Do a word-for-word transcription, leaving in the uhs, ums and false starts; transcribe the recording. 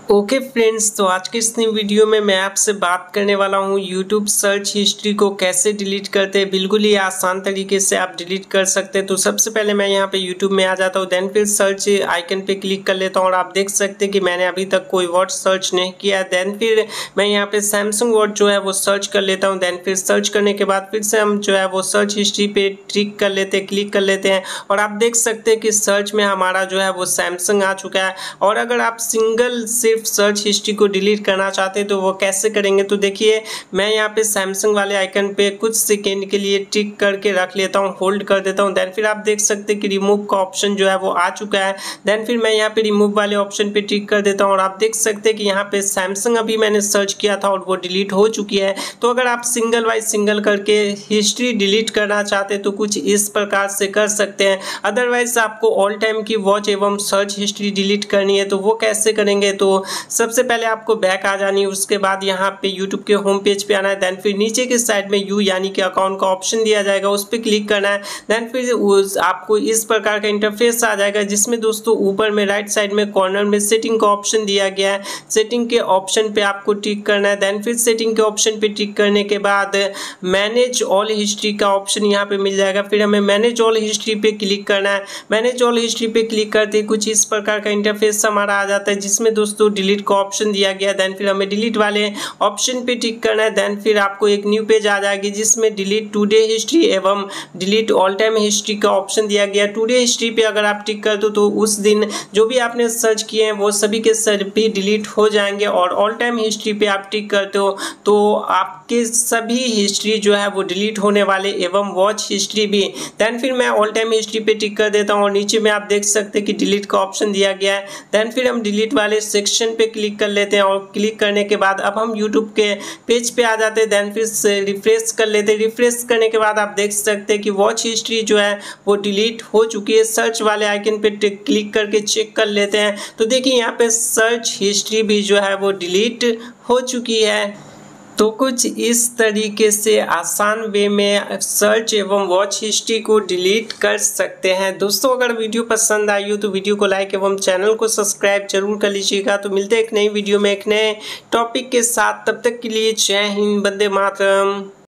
Okay friends, तो आज के इस नई वीडियो में मैं आपसे बात करने वाला हूं यूट्यूब सर्च हिस्ट्री को कैसे डिलीट करते हैं। बिल्कुल ही आसान तरीके से आप डिलीट कर सकते हैं। तो सबसे पहले मैं यहां पे यूट्यूब में आ जाता हूं, देन फिर सर्च आइकन पे क्लिक कर लेता हूं और आप देख सकते हैं कि मैंने अभी तक कोई वर्ड सर्च नहीं किया है। देन फिर मैं यहाँ पे सैमसंग वर्ड जो है वो सर्च कर लेता हूँ। देन फिर सर्च करने के बाद फिर से हम जो है वो सर्च हिस्ट्री पे क्लिक कर लेते हैं क्लिक कर लेते हैं और आप देख सकते हैं कि सर्च में हमारा जो है वो सैमसंग आ चुका है। और अगर आप सिंगल सिर्फ सर्च हिस्ट्री को डिलीट करना चाहते हैं तो वो कैसे करेंगे, तो देखिए मैं यहाँ पे सैमसंग वाले आइकन पे कुछ सेकेंड के लिए टिक करके रख लेता हूँ, होल्ड कर देता हूँ। देन फिर आप देख सकते हैं कि रिमूव का ऑप्शन जो है वो आ चुका है। देन फिर मैं यहाँ पे रिमूव वाले ऑप्शन पे टिक कर देता हूँ और आप देख सकते हैं कि यहाँ पे सैमसंग अभी मैंने सर्च किया था और वो डिलीट हो चुकी है। तो अगर आप सिंगल वाइज सिंगल करके हिस्ट्री डिलीट करना चाहते हैं तो कुछ इस प्रकार से कर सकते हैं। अदरवाइज आपको ऑल टाइम की वॉच एवं सर्च हिस्ट्री डिलीट करनी है तो वो कैसे करेंगे, तो सबसे पहले आपको बैक आ जानी है। उसके बाद यहाँ पे यूट्यूब के होम पेज पे आना है। देन फिर नीचे के साइड में यू यानी कि अकाउंट का ऑप्शन दिया जाएगा, उस पर क्लिक करना है। देन फिर उस आपको इस प्रकार का इंटरफेस आ जाएगा जिसमें दोस्तों ऊपर में राइट साइड में कॉर्नर में सेटिंग का ऑप्शन दिया गया है। सेटिंग के ऑप्शन पे आपको टिक करना है। देन फिर सेटिंग के ऑप्शन पे टिक करने के बाद मैनेज ऑल हिस्ट्री का ऑप्शन यहाँ पे मिल जाएगा। फिर हमें मैनेज ऑल हिस्ट्री पे क्लिक करना है। मैनेज ऑल हिस्ट्री पे क्लिक करते ही कुछ इस प्रकार का इंटरफेस हमारा आ जाता है जिसमें दोस्तों डिलीट का ऑप्शन दिया गया। देन फिर हमें डिलीट वाले ऑप्शन पे टिक करना है। देन फिर आपको एक न्यू पेज आ जाएगी जिसमें डिलीट टुडे हिस्ट्री एवं डिलीट ऑल टाइम हिस्ट्री का ऑप्शन दिया गया। टुडे हिस्ट्री पे अगर आप टिक कर दो तो उस दिन जो भी आपने सर्च किए हैं वो सभी के सभी डिलीट हो जाएंगे। और ऑल टाइम हिस्ट्री पे आप टिक करते हो तो आपके सभी हिस्ट्री जो है वो डिलीट होने वाले एवं वॉच हिस्ट्री भी। देन फिर मैं ऑल टाइम हिस्ट्री पे टिक कर देता हूँ और नीचे में आप देख सकते हैं कि डिलीट का ऑप्शन दिया गया है। देन फिर हम डिलीट वाले सेक्शन पे क्लिक कर लेते हैं और क्लिक करने के बाद अब हम यूट्यूब के पेज पे आ जाते हैं। देन फिर से रिफ्रेश कर लेते हैं। रिफ्रेश करने के बाद आप देख सकते हैं कि वॉच हिस्ट्री जो है वो डिलीट हो चुकी है। सर्च वाले आइकन पे क्लिक करके चेक कर लेते हैं तो देखिए यहाँ पे सर्च हिस्ट्री भी जो है वो डिलीट हो चुकी है। तो कुछ इस तरीके से आसान वे में सर्च एवं वॉच हिस्ट्री को डिलीट कर सकते हैं। दोस्तों अगर वीडियो पसंद आई हो तो वीडियो को लाइक एवं चैनल को सब्सक्राइब जरूर कर लीजिएगा। तो मिलते हैं एक नई वीडियो में एक नए टॉपिक के साथ, तब तक के लिए जय हिंद, वंदे मातरम।